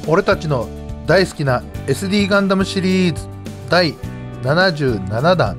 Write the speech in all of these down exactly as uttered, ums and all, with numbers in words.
俺たちの大好きな エスディー ガンダムシリーズだいななじゅうななだん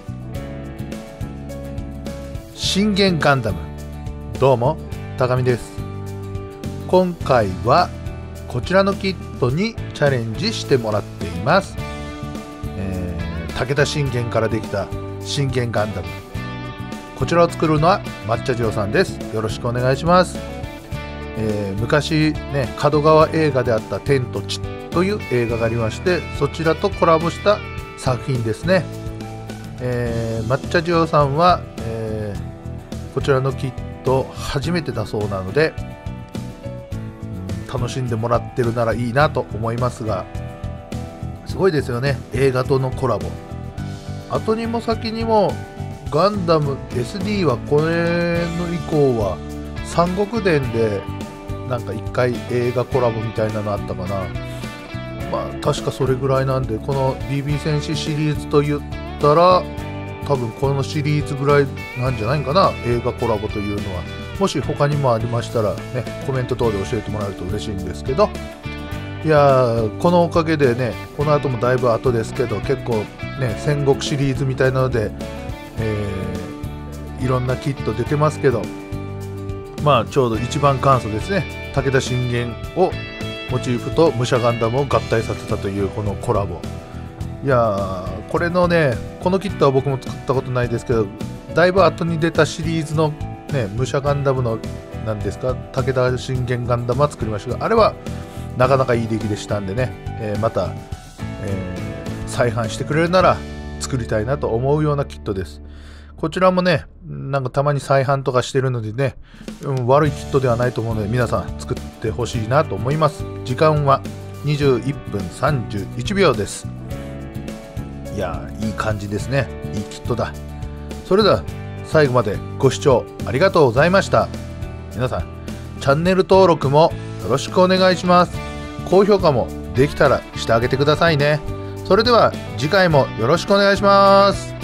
信玄ガンダム。どうも高見です。今回はこちらのキットにチャレンジしてもらっています、えー、武田信玄からできた信玄ガンダム。こちらを作るのは抹茶塩さんです。よろしくお願いします。えー、昔ね、角川映画であった天と地という映画がありまして、そちらとコラボした作品ですね。えー、抹茶塩さんは、えー、こちらのキット初めてだそうなので、うん、楽しんでもらってるならいいなと思いますが、すごいですよね、映画とのコラボ。後にも先にもガンダム エスディー はこれの以降は三国伝でなんかいっかい映画コラボみたいなのあったかな。まあ確かそれぐらいなんで、この ビービー 戦士シリーズと言ったら多分このシリーズぐらいなんじゃないかな、映画コラボというのは。もし他にもありましたらね、コメント等で教えてもらえると嬉しいんですけど、いやー、このおかげでね、この後もだいぶ後ですけど、結構ね戦国シリーズみたいなので、えー、いろんなキット出てますけど、まあちょうど一番簡素ですね。武田信玄をモチーフと武者ガンダムを合体させたというこのコラボ。いやー、これのね、このキットは僕も作ったことないですけど、だいぶ後に出たシリーズのね、武者ガンダムの何ですか、武田信玄ガンダムは作りましたが、あれはなかなかいい出来でしたんでね、えー、また、えー、再販してくれるなら作りたいなと思うようなキットです。こちらもね、なんかたまに再販とかしてるのでね、うん、悪いキットではないと思うので、皆さん作ってほしいなと思います。時間はにじゅういっぷんさんじゅういちびょうです。いやー、いい感じですね。いいキットだ。それでは最後までご視聴ありがとうございました。皆さんチャンネル登録もよろしくお願いします。高評価もできたらしてあげてくださいね。それでは次回もよろしくお願いします。